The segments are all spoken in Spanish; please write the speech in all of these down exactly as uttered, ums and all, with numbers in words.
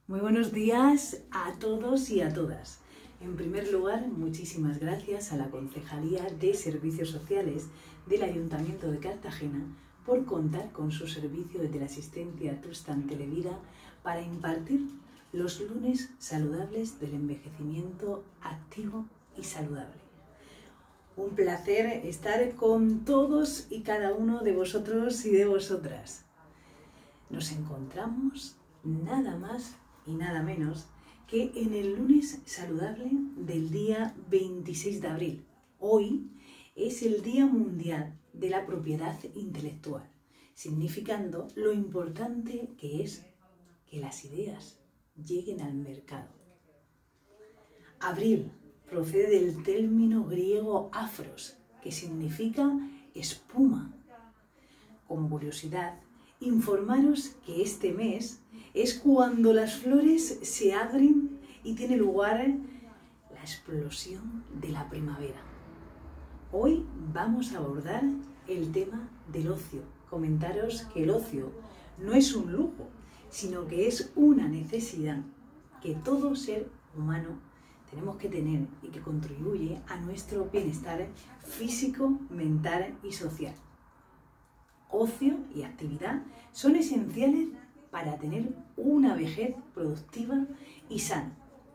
Muy buenos días a todos y a todas. En primer lugar, muchísimas gracias a la Concejalía de Servicios Sociales del Ayuntamiento de Cartagena por contar con su servicio de teleasistencia Trustan Televida para impartir los lunes saludables del envejecimiento activo y saludable. Un placer estar con todos y cada uno de vosotros y de vosotras. Nos encontramos nada más y nada menos que en el lunes saludable del día veintiséis de abril. Hoy es el Día Mundial de la Propiedad Intelectual, significando lo importante que es que las ideas lleguen al mercado. Abril procede del término griego afros, que significa espuma. Con curiosidad, informaros que este mes es cuando las flores se abren y tiene lugar la explosión de la primavera. Hoy vamos a abordar el tema del ocio. Comentaros que el ocio no es un lujo, sino que es una necesidad que todo ser humano tenemos que tener y que contribuye a nuestro bienestar físico, mental y social. Ocio y actividad son esenciales para tener una vejez productiva y sana.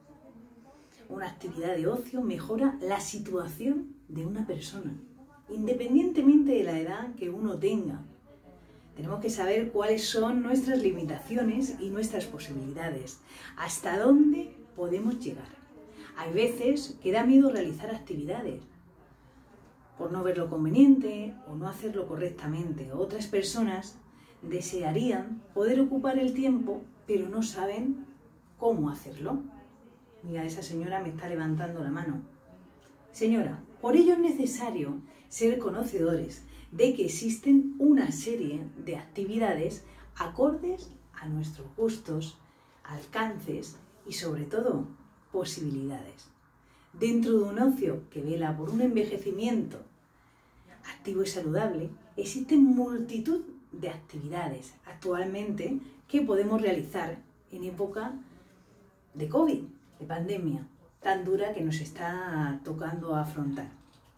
Una actividad de ocio mejora la situación de una persona, independientemente de la edad que uno tenga. Tenemos que saber cuáles son nuestras limitaciones y nuestras posibilidades, hasta dónde podemos llegar. Hay veces que da miedo realizar actividades por no verlo conveniente o no hacerlo correctamente. Otras personas desearían poder ocupar el tiempo, pero no saben cómo hacerlo. Mira, esa señora me está levantando la mano. Señora, por ello es necesario ser conocedores de que existen una serie de actividades acordes a nuestros gustos, alcances y sobre todo posibilidades. Dentro de un ocio que vela por un envejecimiento activo y saludable, existen multitud de actividades actualmente que podemos realizar en época de COVID, de pandemia tan dura que nos está tocando afrontar.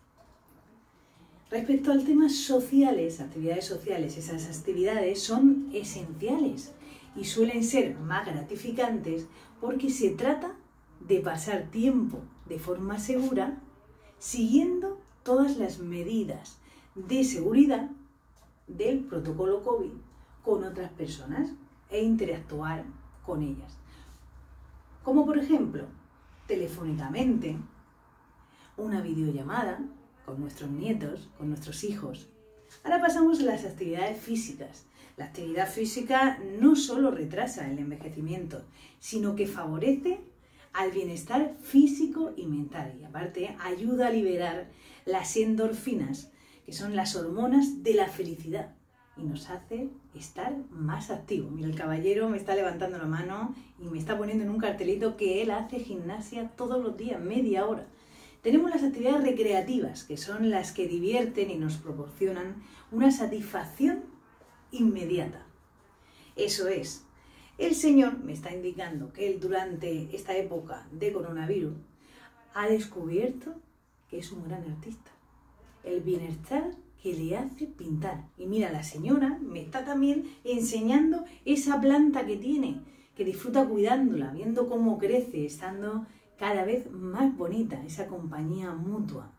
Respecto al tema sociales, actividades sociales, esas actividades son esenciales y suelen ser más gratificantes porque se trata de pasar tiempo de forma segura siguiendo todas las medidas de seguridad del protocolo COVID con otras personas e interactuar con ellas. Como por ejemplo, telefónicamente, una videollamada con nuestros nietos, con nuestros hijos. Ahora pasamos a las actividades físicas. La actividad física no solo retrasa el envejecimiento, sino que favorece al bienestar físico y mental y aparte ayuda a liberar las endorfinas, que son las hormonas de la felicidad y nos hace estar más activos. Mira, el caballero me está levantando la mano y me está poniendo en un cartelito que él hace gimnasia todos los días, media hora. Tenemos las actividades recreativas, que son las que divierten y nos proporcionan una satisfacción inmediata. Eso es, el Señor me está indicando que él durante esta época de coronavirus ha descubierto que es un gran artista. El bienestar que le hace pintar. Y mira, la señora me está también enseñando esa planta que tiene, que disfruta cuidándola, viendo cómo crece, estando cada vez más bonita, esa compañía mutua.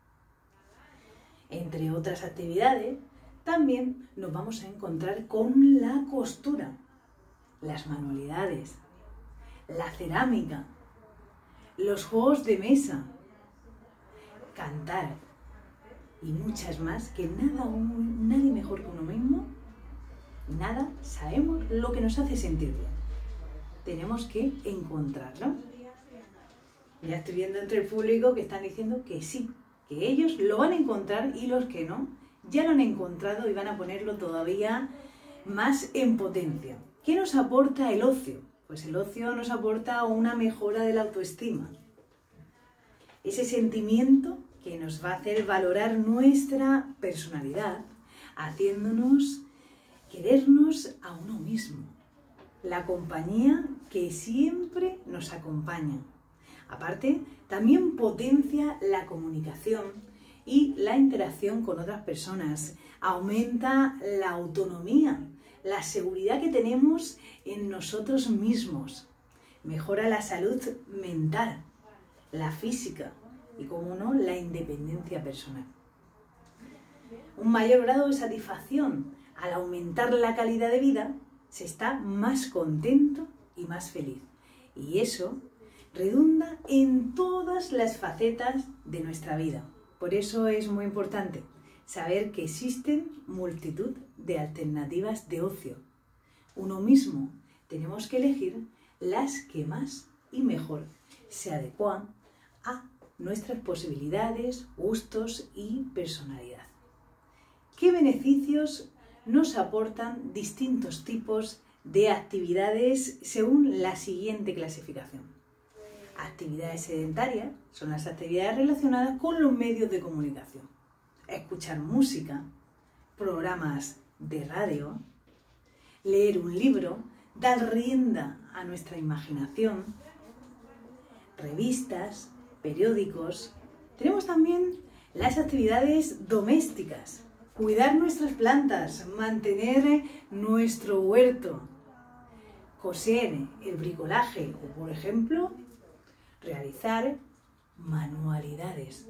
Entre otras actividades, también nos vamos a encontrar con la costura, las manualidades, la cerámica, los juegos de mesa, cantar y muchas más que nada, nadie mejor que uno mismo, nada, sabemos lo que nos hace sentir bien. Tenemos que encontrarlo. Ya estoy viendo entre el público que están diciendo que sí, que ellos lo van a encontrar y los que no, ya lo han encontrado y van a ponerlo todavía más en potencia. ¿Qué nos aporta el ocio? Pues el ocio nos aporta una mejora de la autoestima. Ese sentimiento que nos va a hacer valorar nuestra personalidad, haciéndonos querernos a uno mismo. la compañía que siempre nos acompaña. Aparte, también potencia la comunicación y la interacción con otras personas. Aumenta la autonomía, la seguridad que tenemos en nosotros mismos. Mejora la salud mental, la física y, como no, la independencia personal. Un mayor grado de satisfacción al aumentar la calidad de vida, se está más contento y más feliz. Y eso redunda en todas las facetas de nuestra vida. Por eso es muy importante saber que existen multitud de alternativas de ocio. Uno mismo tenemos que elegir las que más y mejor se adecuan a nuestras posibilidades, gustos y personalidad. ¿Qué beneficios nos aportan distintos tipos de actividades según la siguiente clasificación? Actividades sedentarias son las actividades relacionadas con los medios de comunicación. Escuchar música, programas de radio, leer un libro, dar rienda a nuestra imaginación, revistas, periódicos. Tenemos también las actividades domésticas. Cuidar nuestras plantas, mantener nuestro huerto, coser, el bricolaje o, por ejemplo, realizar manualidades.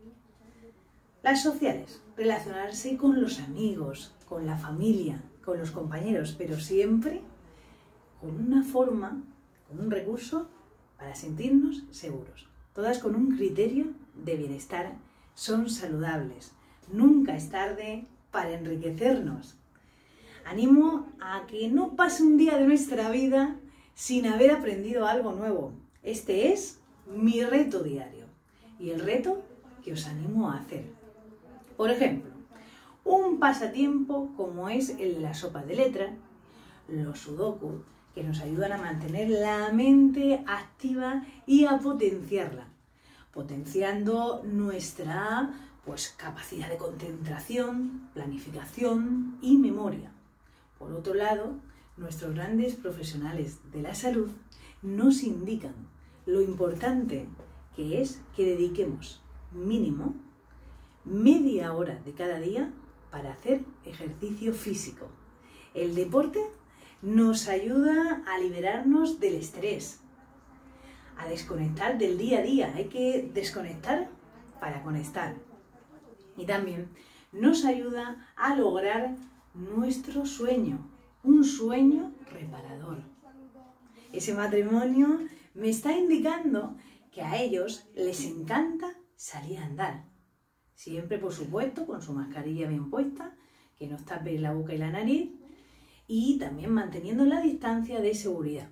Las sociales, relacionarse con los amigos, con la familia, con los compañeros, pero siempre con una forma, con un recurso para sentirnos seguros. Todas con un criterio de bienestar, son saludables. Nunca es tarde para enriquecernos. Animo a que no pase un día de nuestra vida sin haber aprendido algo nuevo. Este es mi reto diario y el reto que os animo a hacer. Por ejemplo, un pasatiempo como es el de la sopa de letras, los sudoku, que nos ayudan a mantener la mente activa y a potenciarla, potenciando nuestra pues capacidad de concentración, planificación y memoria. Por otro lado, nuestros grandes profesionales de la salud nos indican lo importante que es que dediquemos mínimo media hora de cada día para hacer ejercicio físico. El deporte nos ayuda a liberarnos del estrés, a desconectar del día a día. Hay que desconectar para conectar. Y también nos ayuda a lograr nuestro sueño, un sueño reparador. Ese matrimonio me está indicando que a ellos les encanta salir a andar. Siempre, por supuesto, con su mascarilla bien puesta, que nos tape la boca y la nariz, y también manteniendo la distancia de seguridad.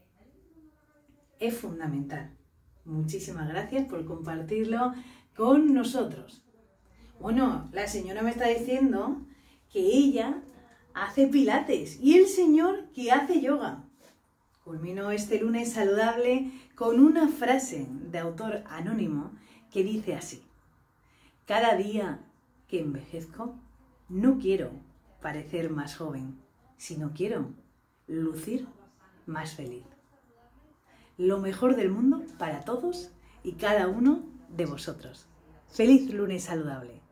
Es fundamental. Muchísimas gracias por compartirlo con nosotros. Bueno, la señora me está diciendo que ella hace pilates y el señor que hace yoga. Culmino este lunes saludable con una frase de autor anónimo que dice así: cada día que envejezco no quiero parecer más joven, sino quiero lucir más feliz. Lo mejor del mundo para todos y cada uno de vosotros. ¡Feliz lunes saludable!